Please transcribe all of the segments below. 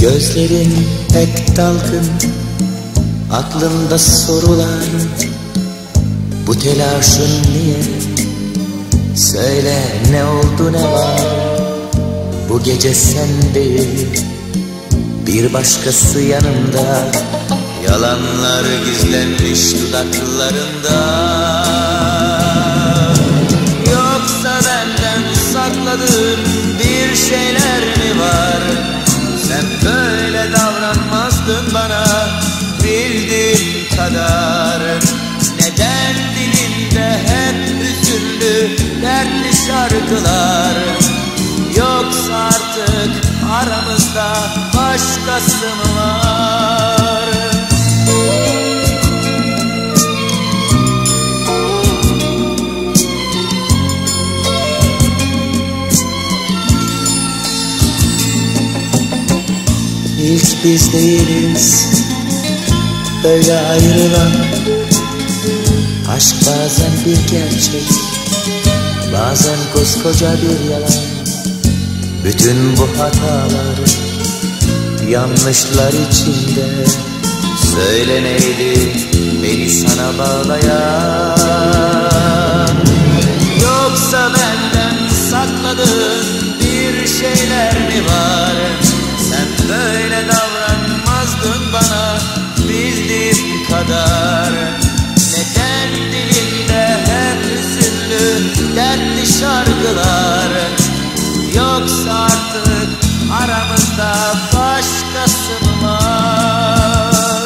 Gözlerin pek dalgın, aklında sorular. Bu telaşın niye? Söyle, ne oldu, ne var? Bu gece sen değil, bir başkası yanımda. Yalanlar gizlenmiş dudaklarında. Yoksa benden sakladığın bir şeyler mi var? Sen böyle davranmazdın bana bildiğim kadar. Neden dilinde hep hüzünlü dertli şarkılar? Yoksa artık aramızda başkası mı var? İlk biz değiliz böyle ayrılan. Aşk bazen bir gerçek, bazen koskoca bir yalan. Bütün bu hatalar, yanlışlar içinde. Söyle neydi beni sana bağlayan? Yoksa benden sakladığın bir şeyler mi var? Sen böyle davranmazdın bana bildiğim kadar. Neden dilinde hep hüzünlü dertli şarkılar? Yoksa artık aramızda başkası mı var?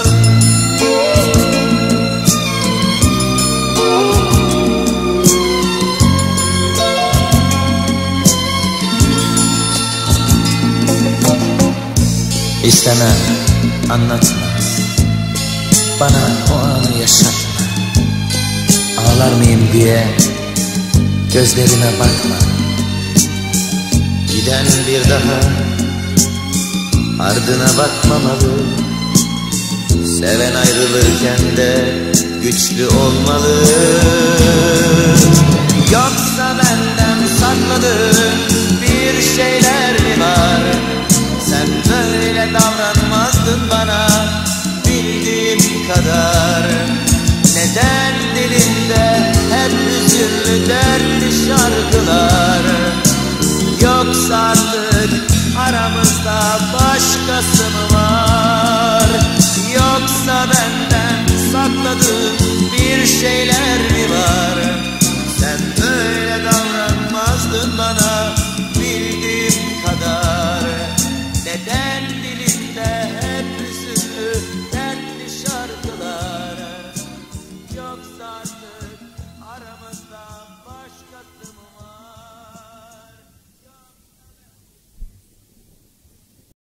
İstemem, anlatma, bana o anı yaşatma. Ağlar mıyım diye gözlerime bakma. Giden bir daha ardına bakmamalı. Seven ayrılırken de güçlü olmalı. Yoksa benden sakladığın bir şeyler mi var? Sen böyle davranmazdın bana bildiğim kadar. Neden dilinde hep hüzünlü dertli şarkılar? Yoksa artık aramızda başkası mı var? Yoksa benden sakladığın bir şeyler mi var?